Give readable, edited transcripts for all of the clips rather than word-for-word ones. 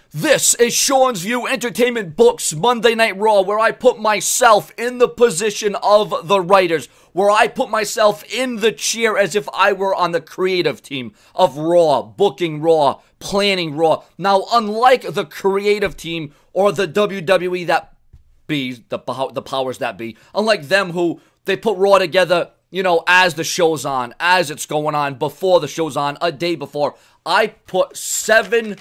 This is Sean's View Entertainment Books Monday Night Raw, where I put myself in the position of the writers, where I put myself in the chair as if I were on the creative team of Raw, booking Raw, planning Raw. Now, unlike the creative team or the WWE that be, the powers that be, unlike them who they put Raw together, as the show's on, as it's going on, before the show's on, a day before, I put 7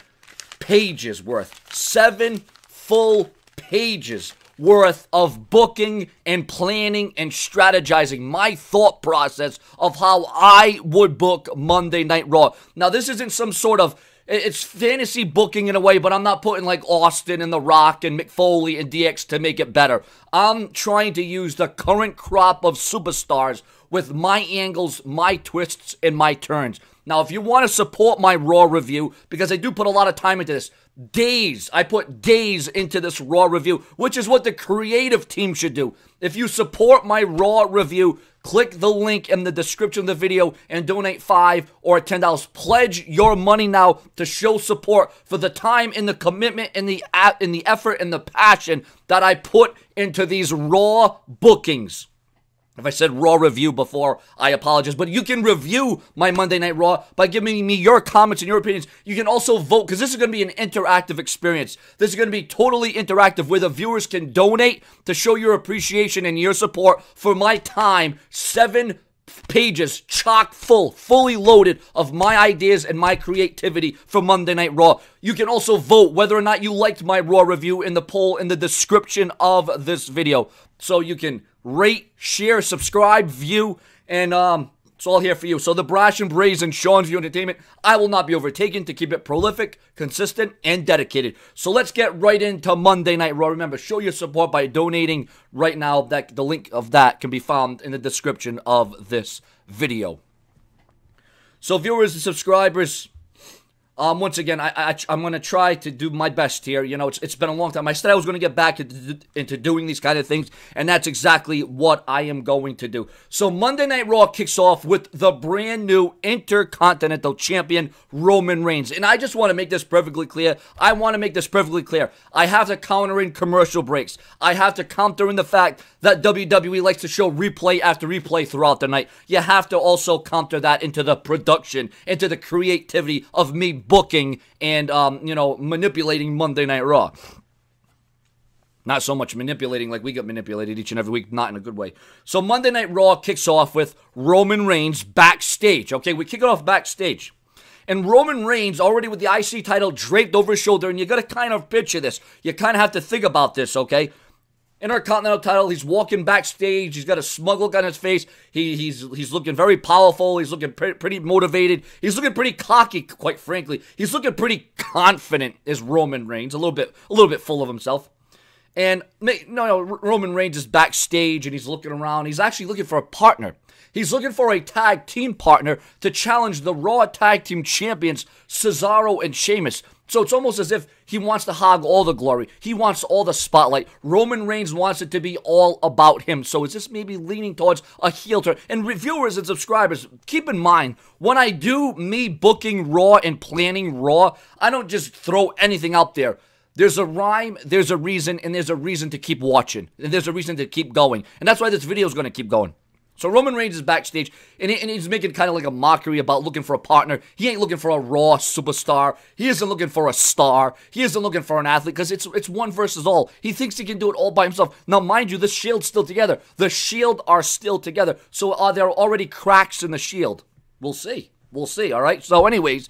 full pages worth of booking and planning and strategizing my thought process of how I would book Monday Night Raw. Now, this isn't some sort of, it's fantasy booking in a way, but I'm not putting like Austin and The Rock and Mick Foley and DX to make it better. I'm trying to use the current crop of superstars with my angles, my twists, and my turns. Now, if you want to support my Raw review, because I do put a lot of time into this, I put days into this Raw review, which is what the creative team should do. If you support my Raw review, click the link in the description of the video and donate $5 or $10. Pledge your money now to show support for the time and the commitment and the effort and the passion that I put into these Raw bookings. If I said Raw review before, I apologize. But you can review my Monday Night Raw by giving me your comments and your opinions. You can also vote, because this is going to be an interactive experience. This is going to be totally interactive, where the viewers can donate to show your appreciation and your support for my time. 7 pages, chock full, fully loaded of my ideas and my creativity for Monday Night Raw. You can also vote whether or not you liked my Raw review in the poll in the description of this video. So you can rate, share, subscribe, view, and it's all here for you. So the Brash and Brazen Sean's View Entertainment, I will not be overtaken to keep it prolific, consistent, and dedicated. So let's get right into Monday Night Raw. Remember, show your support by donating right now. The link of that can be found in the description of this video. So viewers and subscribers, once again, I'm going to try to do my best here. It's been a long time. I said I was going to get back into doing these kind of things, and that's exactly what I am going to do. So Monday Night Raw kicks off with the brand new Intercontinental Champion, Roman Reigns. And I just want to make this perfectly clear. I have to counter in commercial breaks. I have to counter in the fact that WWE likes to show replay after replay throughout the night. You have to also counter that into the production, into the creativity of me booking and, manipulating Monday Night Raw. Not so much manipulating like we get manipulated each and every week, not in a good way. So Monday Night Raw kicks off with Roman Reigns backstage. Okay, we kick it off backstage. And Roman Reigns already with the IC title draped over his shoulder, and you got to kind of picture this. You kind of have to think about this, okay? Intercontinental title, he's walking backstage, he's got a smug look on his face, he's looking very powerful, he's looking pretty motivated, he's looking pretty cocky, quite frankly. He's looking pretty confident, is Roman Reigns, a little bit full of himself. And Roman Reigns is backstage and he's looking around, he's actually looking for a partner. He's looking for a tag team partner to challenge the Raw Tag Team Champions, Cesaro and Sheamus. So it's almost as if he wants to hog all the glory. He wants all the spotlight. Roman Reigns wants it to be all about him. So is this maybe leaning towards a heel turn? And viewers and subscribers, keep in mind, when I do me booking Raw and planning Raw, I don't just throw anything out there. There's a rhyme, there's a reason, and there's a reason to keep watching. And there's a reason to keep going. And that's why this video is going to keep going. So Roman Reigns is backstage, and he's making kind of like a mockery about looking for a partner. He ain't looking for a Raw superstar. He isn't looking for a star. He isn't looking for an athlete, because it's one versus all. He thinks he can do it all by himself. Now, mind you, the Shield's still together. The Shield are still together. So are there already cracks in the Shield? We'll see. We'll see, all right? So anyways,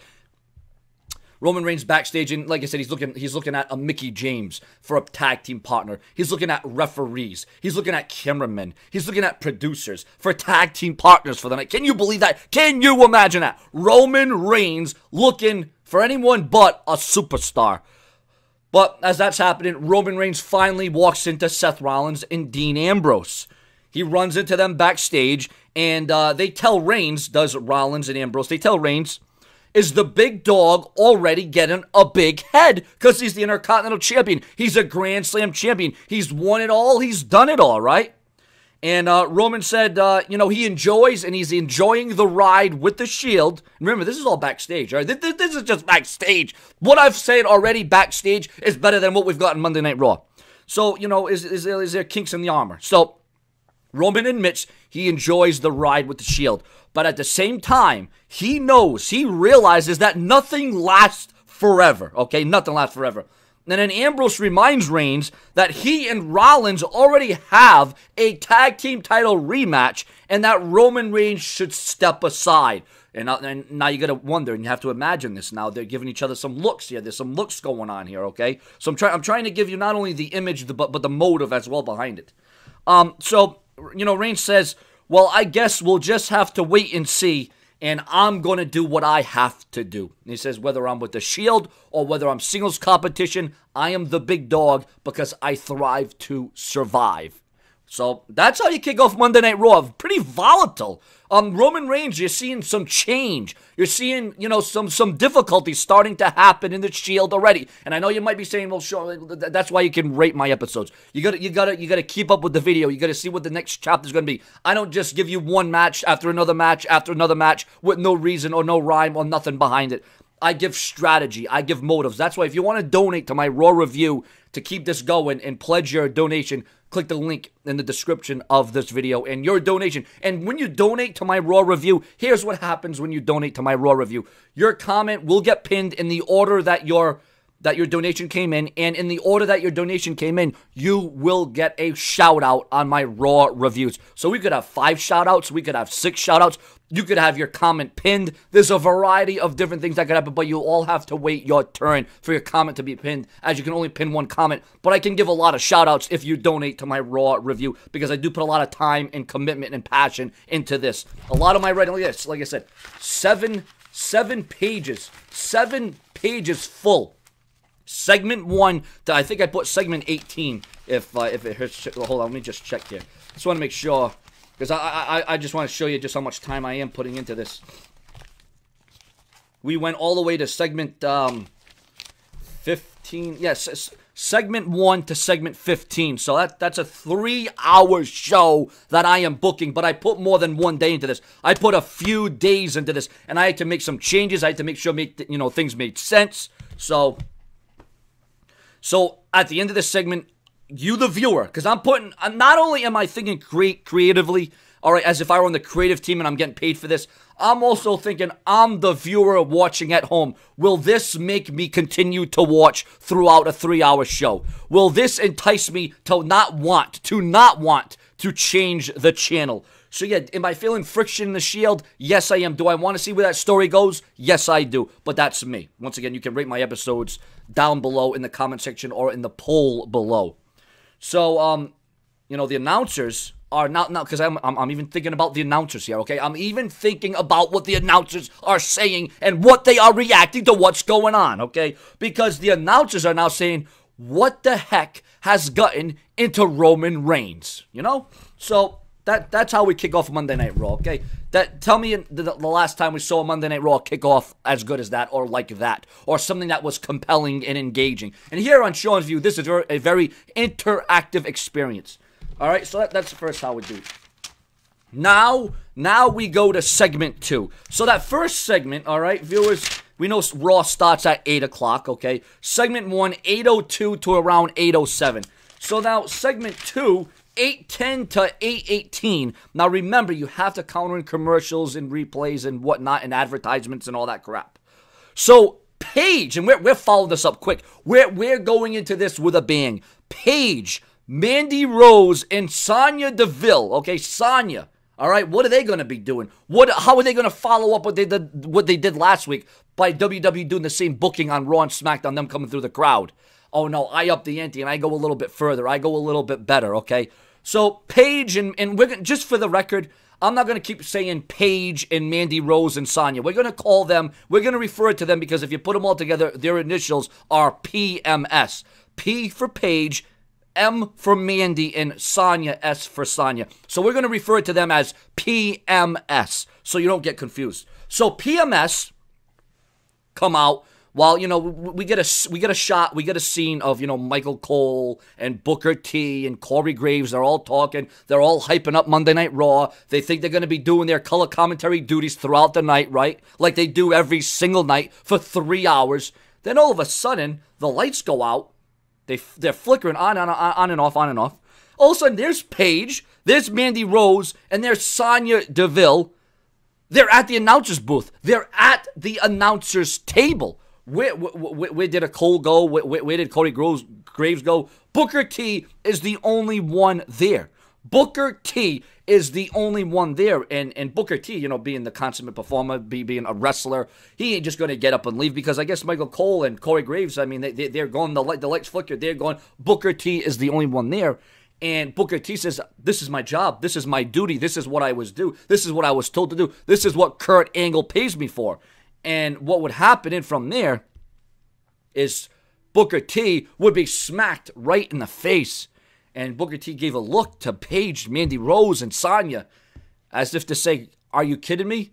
Roman Reigns backstage, and like I said, he's looking at a Mickie James for a tag team partner. He's looking at referees. He's looking at cameramen. He's looking at producers for tag team partners for the night. Can you believe that? Can you imagine that? Roman Reigns looking for anyone but a superstar. But as that's happening, Roman Reigns finally walks into Seth Rollins and Dean Ambrose. He runs into them backstage, and they tell Reigns, does Rollins and Ambrose, they tell Reigns, is the big dog already getting a big head? Because he's the Intercontinental Champion. He's a Grand Slam champion. He's won it all. He's done it all, right? And Roman said, he enjoys and he's enjoying the ride with the Shield. Remember, this is all backstage, all right? This is just backstage. What I've said already backstage is better than what we've got in Monday Night Raw. So, is there kinks in the armor? So, Roman admits he enjoys the ride with the Shield. But at the same time, he realizes that nothing lasts forever, okay? Nothing lasts forever. And then Ambrose reminds Reigns that he and Rollins already have a tag team title rematch and that Roman Reigns should step aside. And now you got to wonder, and you have to imagine this now. They're giving each other some looks here. There's some looks going on here, okay? So I'm trying to give you not only the image, but the motive as well behind it. Reigns says, well, I guess we'll just have to wait and see. And I'm going to do what I have to do. And he says, whether I'm with the Shield or whether I'm singles competition, I am the big dog because I thrive to survive. So that's how you kick off Monday Night Raw. Pretty volatile. Roman Reigns, you're seeing some change. You're seeing, some difficulties starting to happen in the Shield already. And I know you might be saying, well, sure, that's why you can rate my episodes. You gotta keep up with the video. You gotta see what the next chapter is gonna be. I don't just give you one match after another match with no reason or no rhyme or nothing behind it. I give strategy. I give motives. That's why if you want to donate to my Raw review to keep this going and pledge your donation, click the link in the description of this video and your donation. And when you donate to my Raw review, here's what happens when you donate to my Raw review. Your comment will get pinned in the order that your donation came in, and in the order that your donation came in, you will get a shout out on my Raw reviews. So we could have 5 shout outs, we could have 6 shout outs, you could have your comment pinned. There's a variety of different things that could happen, but you all have to wait your turn for your comment to be pinned, as you can only pin one comment. But I can give a lot of shout outs if you donate to my Raw review, because I do put a lot of time and commitment and passion into this. A lot of my writing, like I said, 7 pages full. Segment 1, I think I put segment 18, if it hurts. Hold on, let me just check here. Just want to make sure, because I just want to show you just how much time I am putting into this. We went all the way to segment 15, yes, segment 1 to segment 15, so that's a 3-hour show that I am booking, but I put more than one day into this. I put a few days into this, and I had to make some changes. I had to make sure things made sense, So at the end of this segment, you the viewer, because not only am I thinking creatively, all right, as if I were on the creative team and I'm getting paid for this, I'm also thinking I'm the viewer watching at home. Will this make me continue to watch throughout a 3-hour show? Will this entice me to not want to change the channel? So yeah, am I feeling friction in the Shield? Yes, I am. Do I want to see where that story goes? Yes, I do. But that's me. Once again, you can rate my episodes down below in the comment section or in the poll below. So, the announcers are now, because I'm even thinking about the announcers here, okay? I'm even thinking about what the announcers are saying and what they are reacting to what's going on, okay? Because the announcers are now saying, what the heck has gotten into Roman Reigns, So that's how we kick off Monday Night Raw, okay? Tell me the last time we saw a Monday Night Raw kick off as good as that, or like that, or something that was compelling and engaging. And here on Sean's View, this is a very interactive experience. All right, so that's the first how we do it. Now we go to segment 2. So that first segment, all right, viewers, we know Raw starts at 8 o'clock, okay? Segment 1, 8:02 to around 8:07. So now segment 2, 8:10 to 8:18. Now remember, you have to counter in commercials and replays and whatnot and advertisements and all that crap. So Paige, and we're following this up quick. We're going into this with a bang. Paige, Mandy Rose, and Sonya Deville. Okay, Sonya. All right, what are they going to be doing? How are they going to follow up what they did last week by WWE doing the same booking on Raw and SmackDown, them coming through the crowd? Oh no, I up the ante and I go a little bit further. I go a little bit better, okay? So Paige and we're gonna, just for the record, I'm not going to keep saying Paige and Mandy Rose and Sonya. We're going to refer to them because if you put them all together, their initials are PMS. P for Paige, M for Mandy, and Sonya, S for Sonya. So we're going to refer to them as PMS so you don't get confused. So PMS come out While, we get a shot, we get a scene of, Michael Cole and Booker T and Corey Graves. They're all talking. They're all hyping up Monday Night Raw. They think they're going to be doing their color commentary duties throughout the night, right? Like they do every single night for 3 hours. Then all of a sudden, the lights go out. They're flickering on and off, on and off. All of a sudden, there's Paige, there's Mandy Rose, and there's Sonya Deville. They're at the announcer's booth. They're at the announcer's table. Where did a Cole go? Where did Cody Graves go? Booker T is the only one there. Booker T is the only one there. And Booker T, being the consummate performer, being a wrestler, he ain't just going to get up and leave because I guess Michael Cole and Corey Graves, I mean, they're going, the lights flicker, they're going. Booker T is the only one there. And Booker T says, this is my job. This is my duty. This is what I was do. This is what I was told to do. This is what Kurt Angle pays me for. And what would happen from there is Booker T would be smacked right in the face. And Booker T gave a look to Paige, Mandy Rose, and Sonya as if to say, are you kidding me?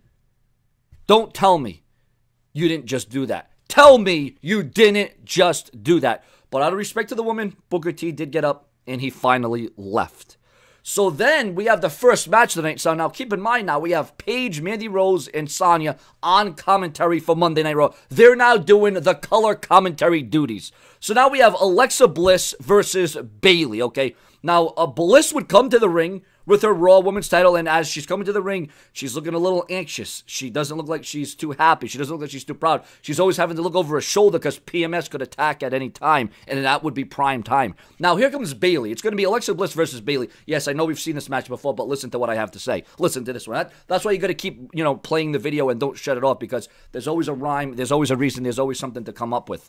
Don't tell me you didn't just do that. Tell me you didn't just do that. But out of respect to the woman, Booker T did get up and he finally left. So then we have the first match of the night. So now keep in mind now we have Paige, Mandy Rose, and Sonya on commentary for Monday Night Raw. They're now doing the color commentary duties. So now we have Alexa Bliss versus Bayley, okay? Now, Bliss would come to the ring with her Raw Women's title, and as she's coming to the ring, she's looking a little anxious. She doesn't look like she's too happy. She doesn't look like she's too proud. She's always having to look over her shoulder because PMS could attack at any time, and that would be prime time. Now, here comes Bayley. It's going to be Alexa Bliss versus Bayley. Yes, I know we've seen this match before, but listen to what I have to say. Listen to this one. That's why you got to keep, playing the video and don't shut it off because there's always a rhyme, there's always a reason, there's always something to come up with.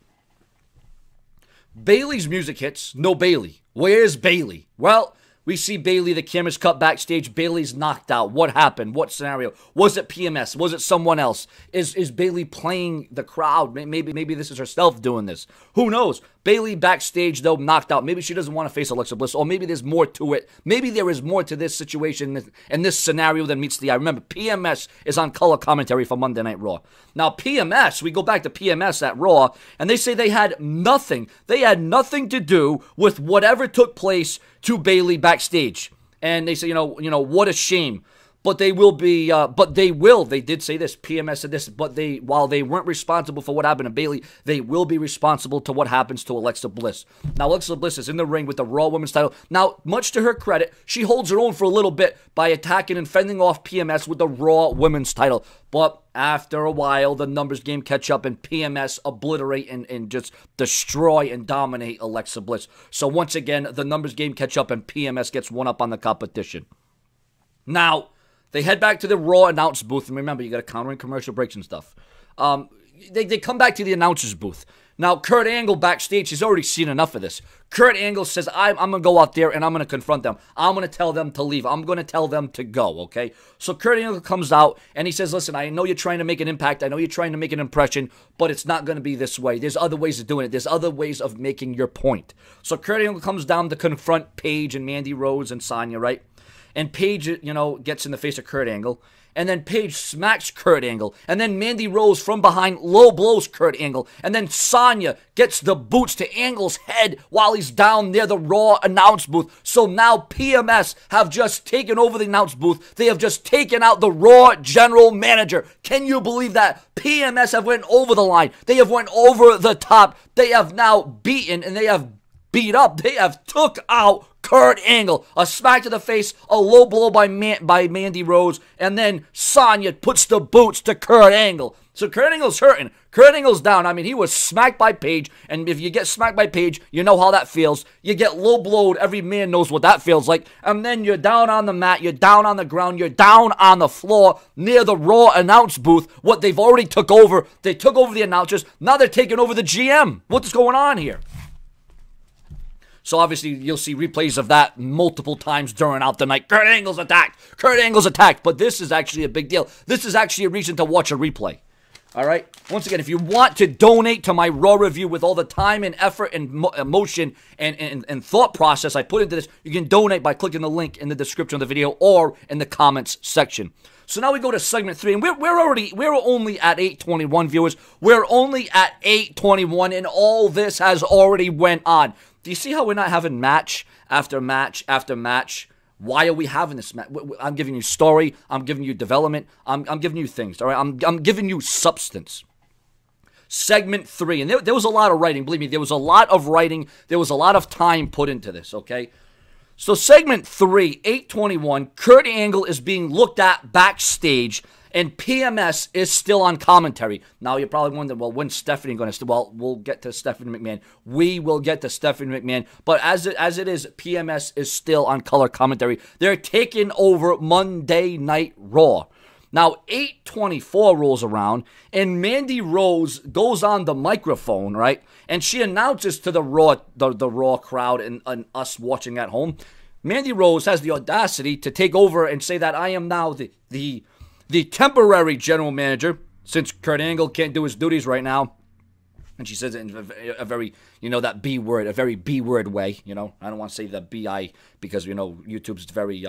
Bayley's music hits. No Bayley. Where's Bayley? Well, we see Bayley, the cameras cut backstage. Bayley's knocked out. What happened? What scenario? Was it PMS? Was it someone else? Is Bayley playing the crowd? Maybe this is herself doing this. Who knows? Bayley backstage, though, knocked out. Maybe she doesn't want to face Alexa Bliss, or maybe there's more to it. Maybe there is more to this situation and this scenario than meets the eye. Remember, PMS is on color commentary for Monday Night Raw. Now, PMS, we go back to PMS at Raw, and they say they had nothing. They had nothing to do with whatever took place to Bayley backstage. And they say, what a shame. But they will be, they did say this, PMS said this, but while they weren't responsible for what happened to Bayley, they will be responsible to what happens to Alexa Bliss. Now, Alexa Bliss is in the ring with the Raw Women's title. Now, much to her credit, she holds her own for a little bit by attacking and fending off PMS with the Raw Women's title. But after a while, the numbers game catch up and PMS obliterate and just destroy and dominate Alexa Bliss. So once again, the numbers game catch up and PMS gets one up on the competition. Now, they head back to the Raw announce booth, and remember, you got to counter in commercial breaks and stuff. They come back to the announcer's booth. Now, Kurt Angle backstage, he's already seen enough of this. Kurt Angle says, I'm going to go out there and I'm going to confront them. I'm going to tell them to leave. I'm going to tell them to go, okay? So Kurt Angle comes out and he says, listen, I know you're trying to make an impact. I know you're trying to make an impression, but it's not going to be this way. There's other ways of doing it. There's other ways of making your point. So Kurt Angle comes down to confront Paige and Mandy Rose and Sonya, right? And Paige, gets in the face of Kurt Angle. And then Paige smacks Kurt Angle. And then Mandy Rose from behind low blows Kurt Angle. And then Sonya gets the boots to Angle's head while he's down near the Raw announce booth. So now PMS have just taken over the announce booth. They have just taken out the Raw general manager. Can you believe that? PMS have went over the line. They have went over the top. They have now beaten and they have beat up. They have took out Kurt Angle. A smack to the face, a low blow by Mandy Rose, and then Sonya puts the boots to Kurt Angle. So Kurt Angle's hurting. Kurt Angle's down. I mean, he was smacked by Paige, and if you get smacked by Paige, you know how that feels. You get low blowed. Every man knows what that feels like. And then you're down on the mat, you're down on the ground, you're down on the floor near the Raw announce booth. What they've already took over. They took over the announcers. Now they're taking over the GM. What's going on here? So obviously you'll see replays of that multiple times during out the night. Kurt Angle's attacked. Kurt Angle's attacked. But this is actually a big deal. This is actually a reason to watch a replay. All right. Once again, if you want to donate to my Raw review with all the time and effort and emotion and thought process I put into this, you can donate by clicking the link in the description of the video or in the comments section. So now we go to segment 3, and we're only at 821 viewers. We're only at 821, and all this has already went on. Do you see how we're not having match after match after match? Why are we having this match? I'm giving you story. I'm giving you development. I'm giving you things. All right. I'm giving you substance. Segment 3, and there was a lot of writing. Believe me, there was a lot of writing. There was a lot of time put into this. Okay. So segment 3, 821, Kurt Angle is being looked at backstage, and PMS is still on commentary. Now, you're probably wondering, well, when's Stephanie going to... Well, we'll get to Stephanie McMahon. We will get to Stephanie McMahon. But as it is, PMS is still on color commentary. They're taking over Monday Night Raw. Now, 824 rolls around, and Mandy Rose goes on the microphone, right? And she announces to the Raw crowd and us watching at home, Mandy Rose has the audacity to take over and say that I am now the temporary general manager, since Kurt Angle can't do his duties right now. And she says it in a very, that B word, a very B word way. I don't want to say the B-I because, YouTube's very,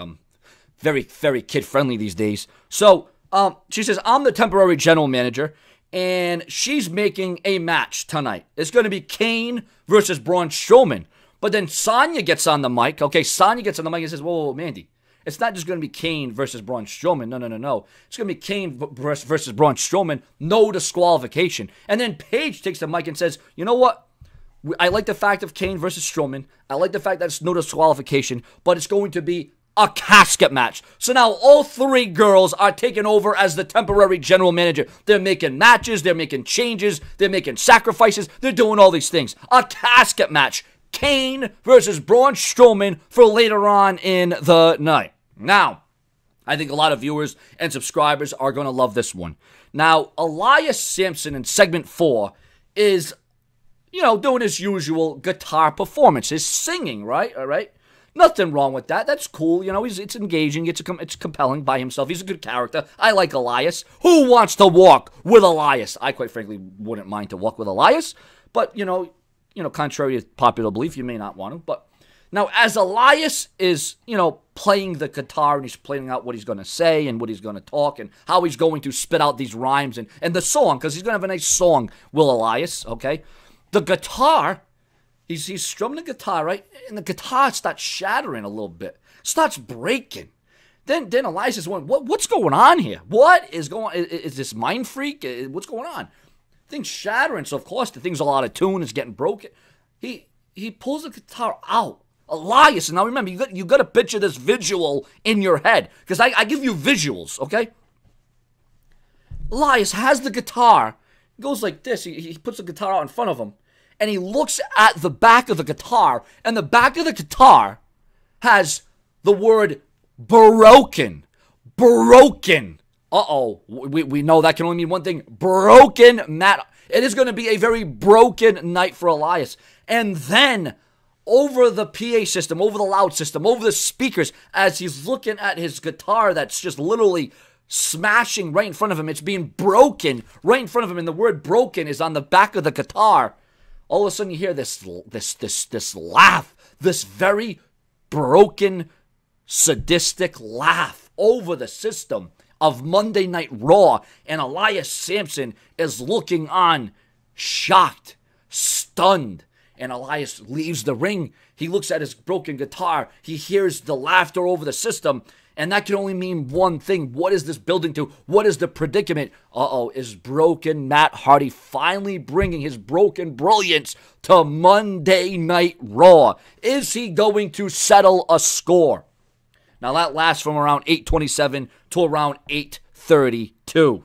very kid-friendly these days. So, she says, I'm the temporary general manager, and she's making a match tonight. It's going to be Kane versus Braun Strowman. But then Sonya gets on the mic. Okay, Sonya gets on the mic and says, whoa, Mandy. It's not just going to be Kane versus Braun Strowman. No. It's going to be Kane versus Braun Strowman. No disqualification. And then Paige takes the mic and says, you know what? I like the fact of Kane versus Strowman. I like the fact that it's no disqualification, but it's going to be a casket match. So now all 3 girls are taking over as the temporary general manager. They're making matches. They're making changes. They're making sacrifices. They're doing all these things. A casket match. Kane versus Braun Strowman for later on in the night. Now, I think a lot of viewers and subscribers are going to love this one. Now, Elias Samson in segment 4 is, doing his usual guitar performance. His singing, right? All right? Nothing wrong with that. That's cool. It's engaging. It's compelling by himself. He's a good character. I like Elias. Who wants to walk with Elias? I, quite frankly, wouldn't mind to walk with Elias. But, contrary to popular belief, you may not want to. But now, as Elias is, playing the guitar and he's playing out what he's going to say and what he's going to talk and how he's going to spit out these rhymes and the song, because he's going to have a nice song, Will Elias, okay? The guitar... He's strumming the guitar, right? And the guitar starts shattering a little bit. Starts breaking. Then Elias is wondering, what's going on here? What is going on? Is this Mind Freak? What's going on? Thing's shattering, so of course the thing's all out of tune. It's getting broken. He pulls the guitar out. Elias, and now remember, you got to picture this visual in your head. Because I give you visuals, okay? Elias has the guitar. He goes like this. He puts the guitar out in front of him. And he looks at the back of the guitar, and the back of the guitar has the word broken. Broken. Uh-oh. We know that can only mean one thing. Broken Matt. It is going to be a very broken night for Elias. And then, over the PA system, over the loud system, over the speakers, as he's looking at his guitar that's just literally smashing right in front of him. It's being broken right in front of him, and the word broken is on the back of the guitar. All of a sudden you hear this laugh, this very broken, sadistic laugh over the system of Monday Night Raw, and Elias Samson is looking on, shocked, stunned, and Elias leaves the ring. He looks at his broken guitar. He hears the laughter over the system, and that can only mean one thing. What is this building to? What is the predicament? Is broken Matt Hardy finally bringing his broken brilliance to Monday Night Raw? Is he going to settle a score? Now that lasts from around 8:27 to around 8:32.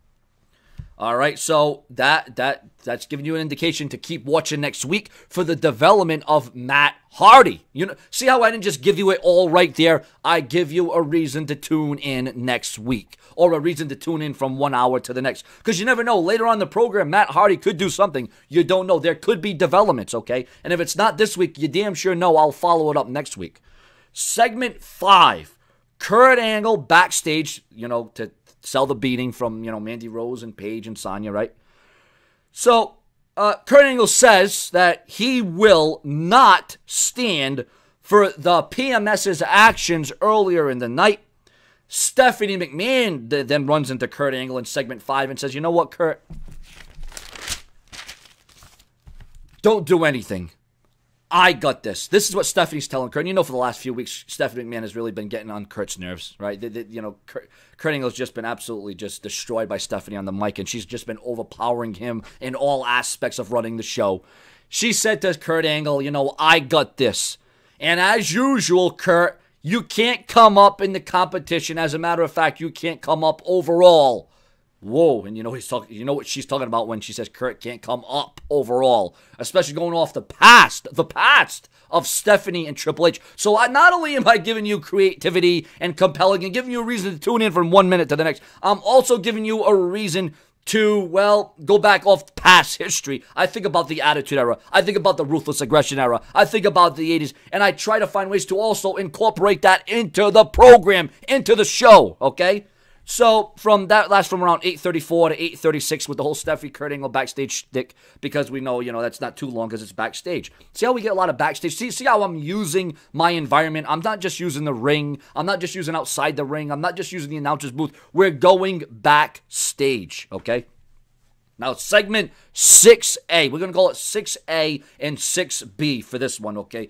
All right, so that's giving you an indication to keep watching next week for the development of Matt Hardy. See how I didn't just give you it all right there? I give you a reason to tune in next week, or a reason to tune in from 1 hour to the next. Because you never know, later on in the program, Matt Hardy could do something. You don't know. There could be developments, okay? And if it's not this week, you damn sure know I'll follow it up next week. Segment 5, Kurt Angle backstage, sell the beating from, Mandy Rose and Paige and Sonya, right? So, Kurt Angle says that he will not stand for the PMS's actions earlier in the night. Stephanie McMahon then runs into Kurt Angle in segment 5 and says, you know what, Kurt? Don't do anything. I got this. This is what Stephanie's telling Kurt. For the last few weeks, Stephanie McMahon has really been getting on Kurt's nerves, right? Kurt Angle's just been absolutely just destroyed by Stephanie on the mic, and she's just been overpowering him in all aspects of running the show. She said to Kurt Angle, I got this. And as usual, Kurt, you can't come up in the competition. As a matter of fact, you can't come up overall. Whoa, and you know what she's talking about when she says Kurt can't come up overall, especially going off the past of Stephanie and Triple H. So not only am I giving you creativity and compelling and giving you a reason to tune in from 1 minute to the next, I'm also giving you a reason to, go back off past history. I think about the Attitude Era. I think about the Ruthless Aggression Era. I think about the 80s, and I try to find ways to also incorporate that into the program, into the show, okay? So, from around 8:34 to 8:36 with the whole Stephanie Kurt Angle backstage shtick, because we know, that's not too long because it's backstage. See how we get a lot of backstage? See how I'm using my environment? I'm not just using the ring. I'm not just using outside the ring. I'm not just using the announcer's booth. We're going backstage, okay? Now, segment 6A. We're going to call it 6A and 6B for this one, okay?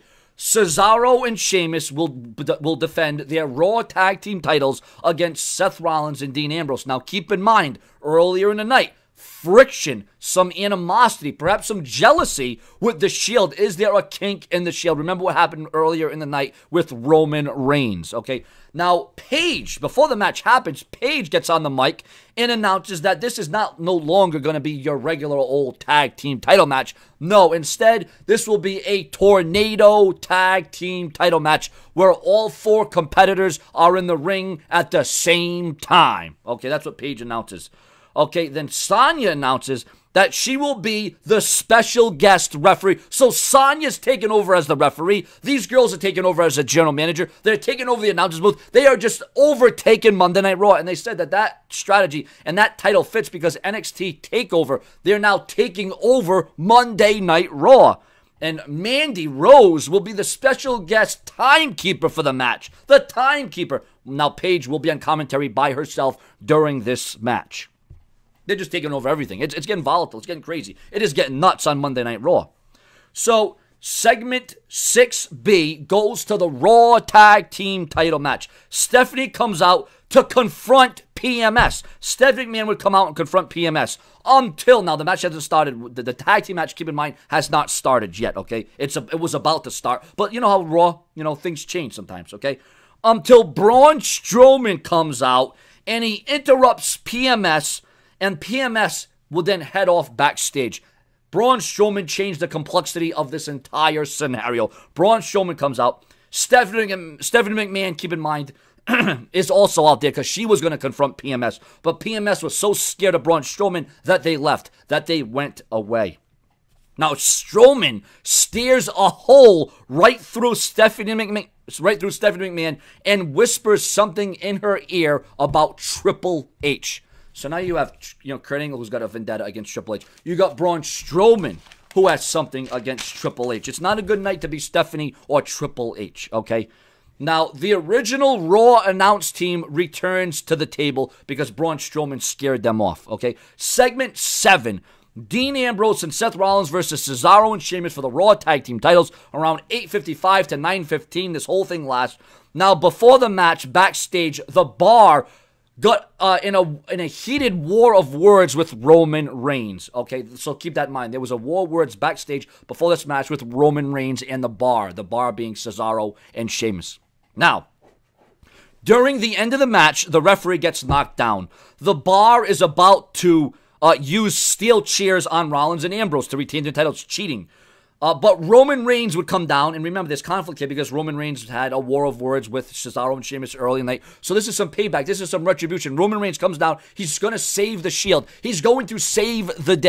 Cesaro and Sheamus will defend their Raw Tag Team titles against Seth Rollins and Dean Ambrose. Now, keep in mind, earlier in the night, friction, some animosity, perhaps some jealousy with the Shield. Is there a kink in the Shield? Remember what happened earlier in the night with Roman Reigns, okay? Now, Paige, before the match happens, Paige gets on the mic and announces that this is no longer going to be your regular old tag team title match. No, instead, this will be a tornado tag team title match where all 4 competitors are in the ring at the same time. Okay, that's what Paige announces. Okay, then Sonya announces that she will be the special guest referee. So Sonya's taking over as the referee. These girls are taking over as a general manager. They're taking over the announcer's booth. They are just overtaking Monday Night Raw. And they said that strategy and that title fits because NXT TakeOver, they're now taking over Monday Night Raw. And Mandy Rose will be the special guest timekeeper for the match. The timekeeper. Now Paige will be on commentary by herself during this match. They're just taking over everything. It's getting volatile. It's getting crazy. It is getting nuts on Monday Night Raw. So, segment 6B goes to the Raw Tag Team title match. Stephanie comes out to confront PMS. Stephanie McMahon would come out and confront PMS until now. The match hasn't started. The tag team match, keep in mind, has not started yet, okay? It was about to start. But you know how Raw, things change sometimes, okay? Until Braun Strowman comes out and he interrupts PMS. And PMS will then head off backstage. Braun Strowman changed the complexity of this entire scenario. Braun Strowman comes out. Stephanie McMahon, keep in mind, is also out there because she was going to confront PMS. But PMS was so scared of Braun Strowman that they left, that they went away. Now, Strowman steers a hole right through Stephanie McMahon and whispers something in her ear about Triple H. So now you have, Kurt Angle, who's got a vendetta against Triple H. You got Braun Strowman, who has something against Triple H. It's not a good night to be Stephanie or Triple H, okay? Now, the original Raw announce team returns to the table because Braun Strowman scared them off, okay? Segment 7, Dean Ambrose and Seth Rollins versus Cesaro and Sheamus for the Raw Tag Team titles around 8:55 to 9:15. This whole thing lasts. Now, before the match, backstage, the Bar got in a heated war of words with Roman Reigns. Okay, so keep that in mind. There was a war of words backstage before this match with Roman Reigns and the Bar being Cesaro and Sheamus. Now, during the end of the match, the referee gets knocked down. The Bar is about to use steel chairs on Rollins and Ambrose to retain their titles, cheating. But Roman Reigns would come down, and remember, there's conflict here because Roman Reigns had a war of words with Cesaro and Sheamus early in the night. So this is some payback. This is some retribution. Roman Reigns comes down. He's going to save the Shield. He's going to save the day.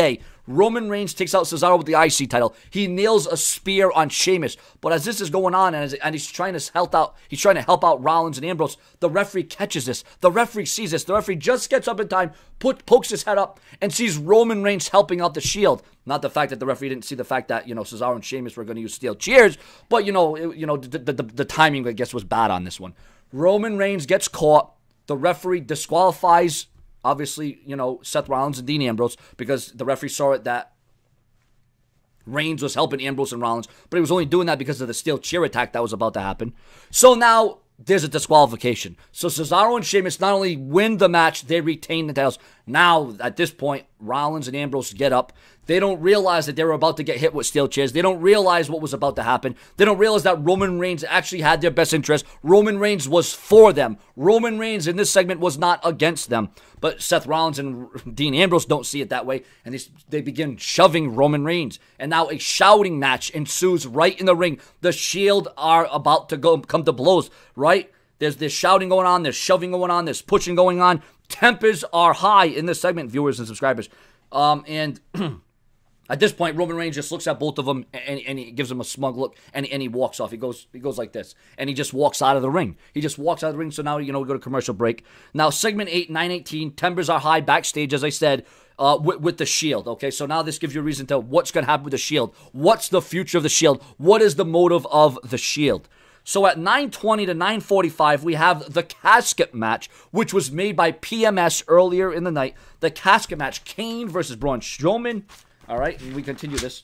Roman Reigns takes out Cesaro with the IC title. He nails a spear on Sheamus. But as this is going on, and he's trying to help out Rollins and Ambrose, the referee catches this. The referee sees this. The referee just gets up in time, pokes his head up, and sees Roman Reigns helping out the Shield. Not the fact that the referee didn't see the fact that, Cesaro and Sheamus were going to use steel chairs, but, the timing, I guess, was bad on this one. Roman Reigns gets caught. The referee disqualifies, obviously, Seth Rollins and Dean Ambrose, because the referee saw it that Reigns was helping Ambrose and Rollins, but he was only doing that because of the steel chair attack that was about to happen. So now there's a disqualification. So Cesaro and Sheamus not only win the match, they retain the titles. Now, at this point, Rollins and Ambrose get up. They don't realize that they were about to get hit with steel chairs. They don't realize what was about to happen. They don't realize that Roman Reigns actually had their best interest. Roman Reigns was for them. Roman Reigns in this segment was not against them. But Seth Rollins and Dean Ambrose don't see it that way, and they begin shoving Roman Reigns. And now a shouting match ensues right in the ring. The Shield are about to come to blows, right? There's shouting going on, there's shoving going on, there's pushing going on. Tempers are high in this segment, viewers and subscribers. And at this point, Roman Reigns just looks at both of them and he gives them a smug look and he walks off. He goes like this, and he just walks out of the ring. So now, we go to commercial break. Now, segment 8, 9:18, tempers are high backstage, as I said, with the Shield. Okay, so now this gives you a reason to what's going to happen with the Shield. What's the future of the Shield? What is the motive of the Shield? So at 9:20 to 9:45, we have the casket match, which was made by PMS earlier in the night. The casket match, Kane versus Braun Strowman. All right, and we continue this.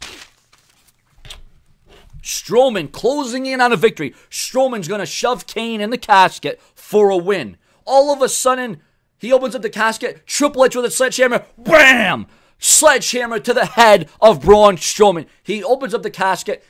Strowman closing in on a victory. Strowman's going to shove Kane in the casket for a win. All of a sudden, he opens up the casket. Triple H with a sledgehammer. Bam! Sledgehammer to the head of Braun Strowman. He opens up the casket.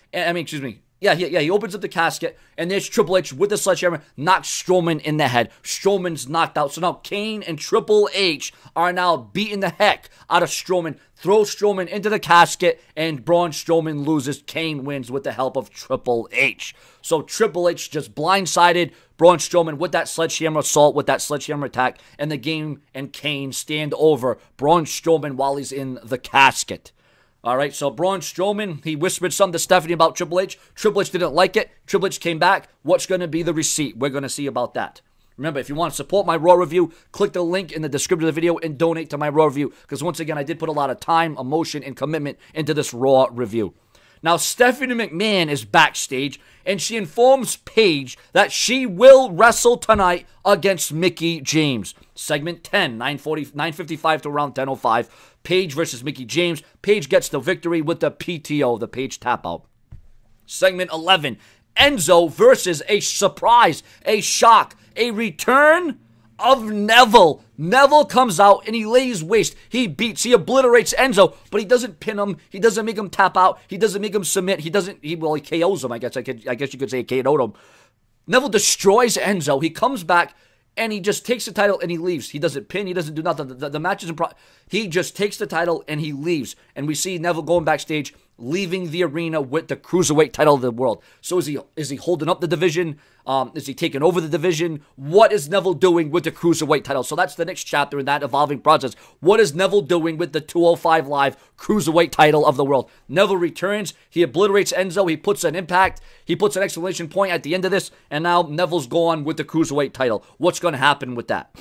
He opens up the casket, and there's Triple H with the sledgehammer, knocks Strowman in the head. Strowman's knocked out. So now Kane and Triple H are now beating the heck out of Strowman, throw Strowman into the casket, and Braun Strowman loses. Kane wins with the help of Triple H. So Triple H just blindsided Braun Strowman with that sledgehammer assault, with that sledgehammer attack, and the game and Kane stand over Braun Strowman while he's in the casket. All right, so Braun Strowman, he whispered something to Stephanie about Triple H. Triple H didn't like it. Triple H came back. What's going to be the receipt? We're going to see about that. Remember, if you want to support my Raw review, click the link in the description of the video and donate to my Raw review. Because once again, I did put a lot of time, emotion, and commitment into this Raw review. Now, Stephanie McMahon is backstage, and she informs Paige that she will wrestle tonight against Mickie James. Segment 10, 9:55 to around 10:05. Paige versus Mickie James. Paige gets the victory with the PTO, the Paige tap out. Segment 11, Enzo versus a surprise, a shock, a return of Neville. Neville comes out and he lays waste. He obliterates Enzo, but he doesn't pin him. He doesn't make him tap out. He doesn't make him submit. He KOs him. I guess you could say he KO'd him. Neville destroys Enzo. He comes back and he just takes the title and he leaves. He doesn't pin. He doesn't do nothing. The match isn't he just takes the title and he leaves. And we see Neville going backstage, leaving the arena with the Cruiserweight title of the world. So is he holding up the division? Is he taking over the division? What is Neville doing with the Cruiserweight title? So that's the next chapter in that evolving process. What is Neville doing with the 205 Live Cruiserweight title of the world? Neville returns. He obliterates Enzo. He puts an impact. He puts an exclamation point at the end of this. And now Neville's gone with the Cruiserweight title. What's going to happen with that?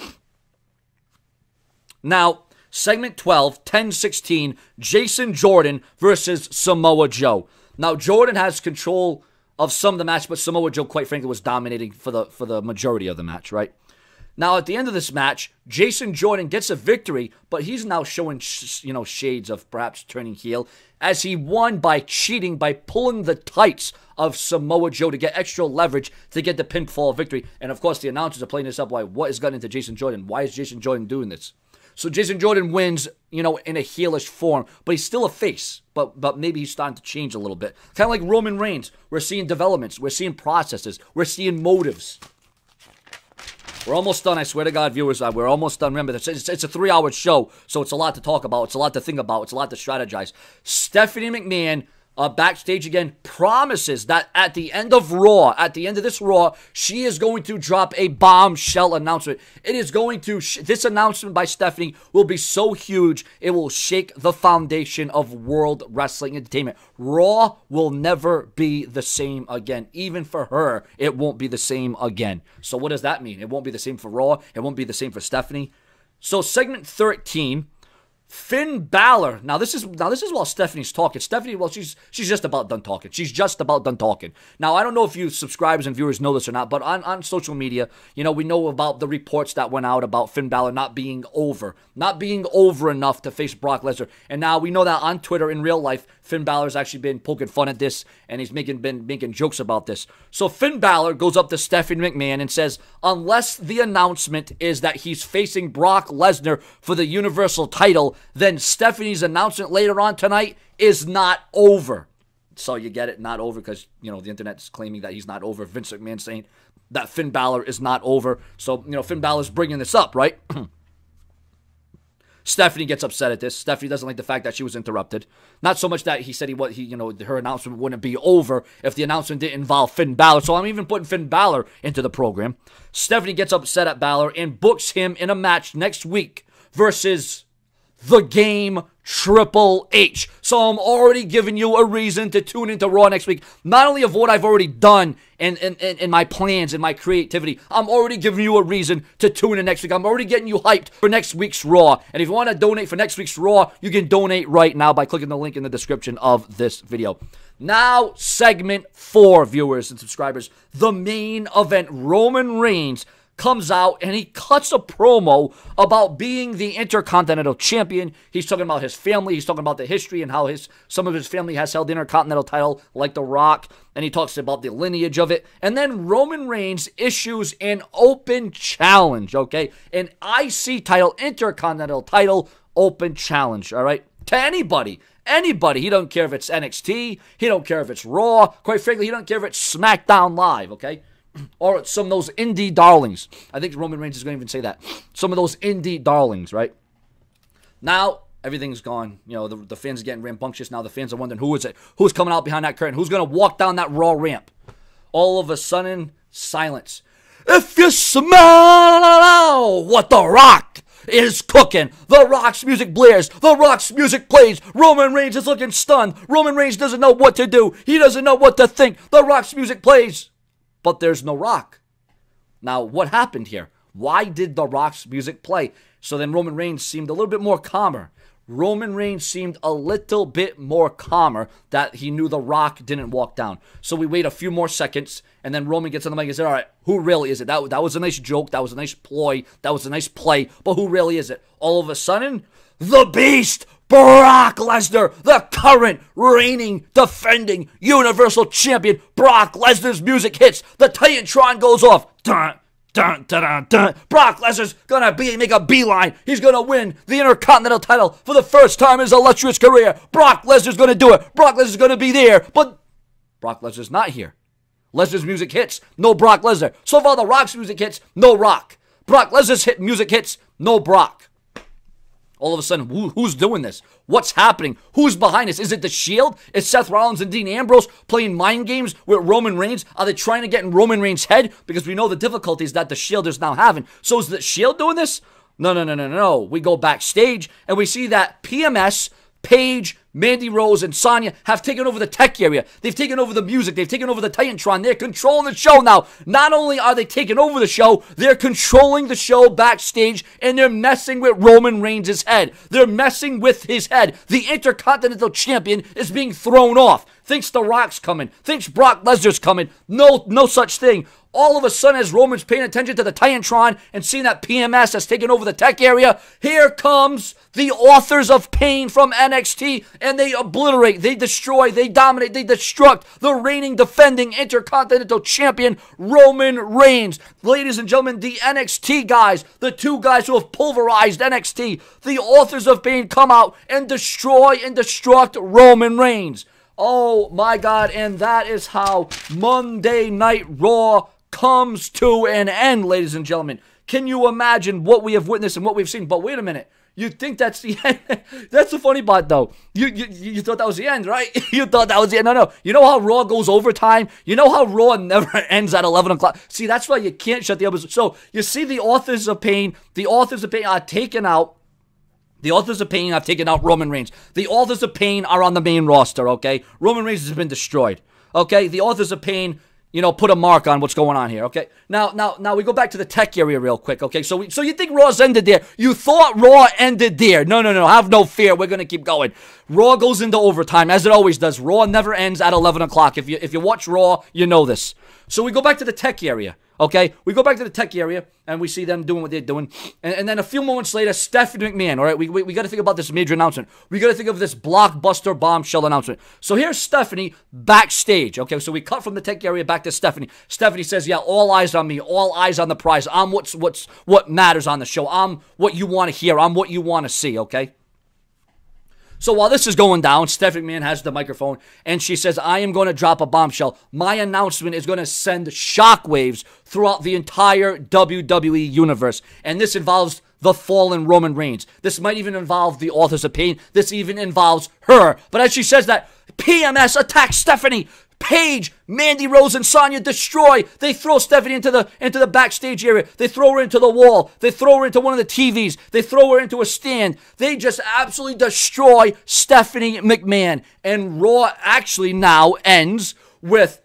Now, segment 12, 10:16, Jason Jordan versus Samoa Joe. Now, Jordan has control of some of the match, but Samoa Joe, quite frankly, was dominating for the majority of the match, right? Now, at the end of this match, Jason Jordan gets a victory, but he's now showing, shades of perhaps turning heel, as he won by cheating, by pulling the tights of Samoa Joe to get extra leverage to get the pinfall victory. And, of course, the announcers are playing this up. What has gotten into Jason Jordan? Why is Jason Jordan doing this? So Jason Jordan wins, in a heelish form, but he's still a face. But maybe he's starting to change a little bit. Kind of like Roman Reigns. We're seeing developments. We're seeing processes. We're seeing motives. We're almost done, I swear to God, viewers. We're almost done. Remember, it's a 3-hour show, so it's a lot to talk about. It's a lot to think about. It's a lot to strategize. Stephanie McMahon backstage again, promises that at the end of Raw, at the end of this Raw, she is going to drop a bombshell announcement. It is going to, this announcement by Stephanie will be so huge, it will shake the foundation of World Wrestling Entertainment. Raw will never be the same again. Even for her, it won't be the same again. So what does that mean? It won't be the same for Raw. It won't be the same for Stephanie. So segment 13, Finn Balor. Now this is while Stephanie's talking. Stephanie, well, she's just about done talking. She's just about done talking. Now, I don't know if you subscribers and viewers know this or not, but on social media, we know about the reports that went out about Finn Balor not being over enough to face Brock Lesnar. And now we know that on Twitter in real life, Finn Balor's actually been poking fun at this, and he's been making jokes about this. So Finn Balor goes up to Stephanie McMahon and says, unless the announcement is that he's facing Brock Lesnar for the Universal title, then Stephanie's announcement later on tonight is not over. So you get it, not over, because, the internet is claiming that he's not over. Vince McMahon saying that Finn Balor is not over. So, Finn Balor's bringing this up, right? Stephanie gets upset at this. Stephanie doesn't like the fact that she was interrupted. Not so much that he said her announcement wouldn't be over if the announcement didn't involve Finn Balor. So I'm even putting Finn Balor into the program. Stephanie gets upset at Balor and books him in a match next week versus The Game Triple H. So I'm already giving you a reason to tune into Raw next week. Not only of what I've already done in my plans and my creativity, I'm already giving you a reason to tune in next week. I'm already getting you hyped for next week's Raw. And if you want to donate for next week's Raw, you can donate right now by clicking the link in the description of this video. Now, segment 4, viewers and subscribers. The main event, Roman Reigns comes out and he cuts a promo about being the Intercontinental Champion. He's talking about his family. He's talking about the history and how some of his family has held the Intercontinental title, like The Rock. And he talks about the lineage of it. And then Roman Reigns issues an open challenge, okay? An IC title, Intercontinental title, open challenge, all right? To anybody. Anybody. He don't care if it's NXT. He don't care if it's Raw. Quite frankly, he don't care if it's SmackDown Live, okay? Or some of those indie darlings. I think Roman Reigns is going to even say that. Some of those indie darlings, right? Now, everything's gone. The fans are getting rambunctious. Now the fans are wondering, who is it? Who's coming out behind that curtain? Who's going to walk down that Raw ramp? All of a sudden, silence. If you smell what The Rock is cooking, The Rock's music blares, The Rock's music plays, Roman Reigns is looking stunned. Roman Reigns doesn't know what to do. He doesn't know what to think. The Rock's music plays. But there's no Rock. Now, what happened here? Why did The Rock's music play? So then Roman Reigns seemed a little bit more calmer. Roman Reigns seemed a little bit more calmer that he knew The Rock didn't walk down. So we wait a few more seconds, and then Roman gets on the mic and says, all right, who really is it? That was a nice joke. That was a nice ploy. That was a nice play. But who really is it? All of a sudden, the Beast, Brock Lesnar, the current reigning, defending Universal Champion. Brock Lesnar's music hits. The Titantron goes off. Dun, dun, dun, dun, dun. Brock Lesnar's gonna make a beeline. He's gonna win the Intercontinental title for the first time in his illustrious career. Brock Lesnar's gonna do it. Brock Lesnar's gonna be there. But Brock Lesnar's not here. Lesnar's music hits. No Brock Lesnar. So far, The Rock's music hits. No Rock. Brock Lesnar's music hits. No Brock. All of a sudden, who's doing this? What's happening? Who's behind this? Is it The Shield? Is Seth Rollins and Dean Ambrose playing mind games with Roman Reigns? Are they trying to get in Roman Reigns' head? Because we know the difficulties that The Shield is now having. So is The Shield doing this? No. We go backstage and we see that PMS, Paige, Mandy Rose, and Sonya have taken over the tech area. They've taken over the music. They've taken over the Titantron. They're controlling the show now. Not only are they taking over the show, they're controlling the show backstage, and they're messing with Roman Reigns' head. They're messing with his head. The Intercontinental Champion is being thrown off. Thinks The Rock's coming. Thinks Brock Lesnar's coming. No such thing. All of a sudden, as Roman's paying attention to the Titantron and seeing that PMS has taken over the tech area, here comes the Authors of Pain from NXT, and they obliterate, they destroy, they dominate, they destruct the reigning, defending Intercontinental Champion, Roman Reigns. Ladies and gentlemen, the NXT guys, the two guys who have pulverized NXT, the Authors of Pain come out and destroy and destruct Roman Reigns. Oh my God, and that is how Monday Night Raw comes to an end, ladies and gentlemen. Can you imagine what we have witnessed and what we've seen? But wait a minute. You think that's the end? That's the funny part, though. You thought that was the end, right? You thought that was the end. No. You know how Raw goes overtime? You know how Raw never ends at 11 o'clock? See, that's why you can't shut the episode. So, you see the Authors of Pain. The Authors of Pain are taken out. The Authors of Pain have taken out Roman Reigns. The Authors of Pain are on the main roster, okay? Roman Reigns has been destroyed, okay? The Authors of Pain, put a mark on what's going on here, okay? Now we go back to the tech area real quick, okay? So you think Raw's ended there? You thought Raw ended there. No. Have no fear. We're going to keep going. Raw goes into overtime, as it always does. Raw never ends at 11 o'clock. If you watch Raw, you know this. So we go back to the tech area. Okay, we go back to the tech area, and we see them doing what they're doing. And then a few moments later, Stephanie McMahon, all right, we got to think about this major announcement. We got to think of this blockbuster bombshell announcement. So here's Stephanie backstage, okay? So we cut from the tech area back to Stephanie. Stephanie says, yeah, all eyes on me, all eyes on the prize. I'm what matters on the show. I'm what you want to hear. I'm what you want to see, okay? So while this is going down, Stephanie McMahon has the microphone, and she says, I am going to drop a bombshell. My announcement is going to send shockwaves throughout the entire WWE universe. And this involves the fallen Roman Reigns. This might even involve the Authors of Pain. This even involves her. But as she says that, PMS attacks Stephanie. Paige, Mandy Rose, and Sonya destroy. They throw Stephanie into the backstage area. They throw her into the wall. They throw her into one of the TVs. They throw her into a stand. They just absolutely destroy Stephanie McMahon. And Raw actually now ends with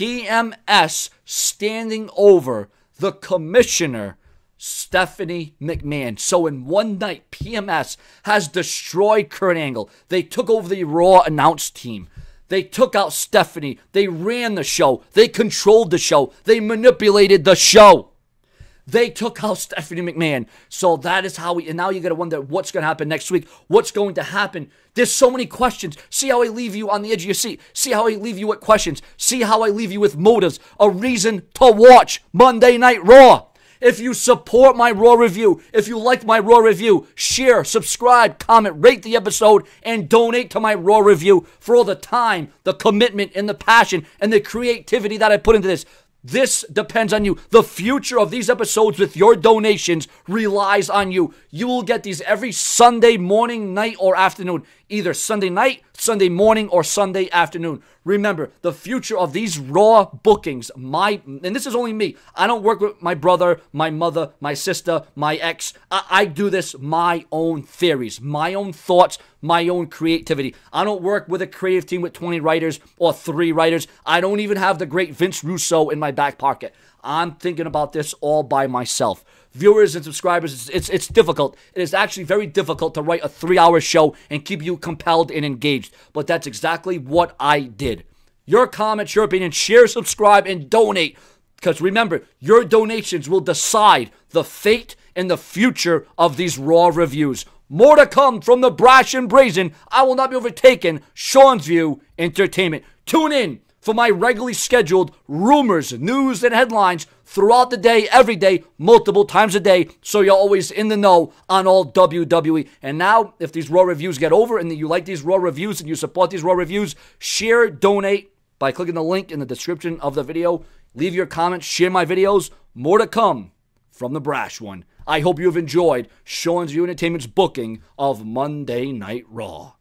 PMS standing over the commissioner, Stephanie McMahon. So in one night, PMS has destroyed Kurt Angle. They took over the Raw announce team. They took out Stephanie. They ran the show. They controlled the show. They manipulated the show. They took out Stephanie McMahon. So that is how and now you got to wonder what's going to happen next week. What's going to happen? There's so many questions. See how I leave you on the edge of your seat. See how I leave you with questions. See how I leave you with motives. A reason to watch Monday Night Raw. If you support my Raw review, if you like my Raw review, share, subscribe, comment, rate the episode, and donate to my Raw review for all the time, the commitment, and the passion, and the creativity that I put into this. This depends on you. The future of these episodes with your donations relies on you. You will get these every Sunday morning, night, or afternoon. Either Sunday night, Sunday morning, or Sunday afternoon. Remember, the future of these Raw bookings, and this is only me. I don't work with my brother, my mother, my sister, my ex. I do this my own theories, my own thoughts, my own creativity. I don't work with a creative team with 20 writers or 3 writers. I don't even have the great Vince Russo in my back pocket. I'm thinking about this all by myself. Viewers and subscribers, it's difficult. It is actually very difficult to write a 3-hour show and keep you compelled and engaged. But that's exactly what I did. Your comments, your opinion, share, subscribe, and donate. Because remember, your donations will decide the fate and the future of these Raw reviews. More to come from the brash and brazen. I will not be overtaken. Sean's View Entertainment. Tune in for my regularly scheduled rumors, news, and headlines throughout the day, every day, multiple times a day, so you're always in the know on all WWE. And now, if these Raw reviews get over and you like these Raw reviews and you support these Raw reviews, share, donate by clicking the link in the description of the video. Leave your comments, share my videos. More to come from the brash one. I hope you have enjoyed Sean's View Entertainment's booking of Monday Night Raw.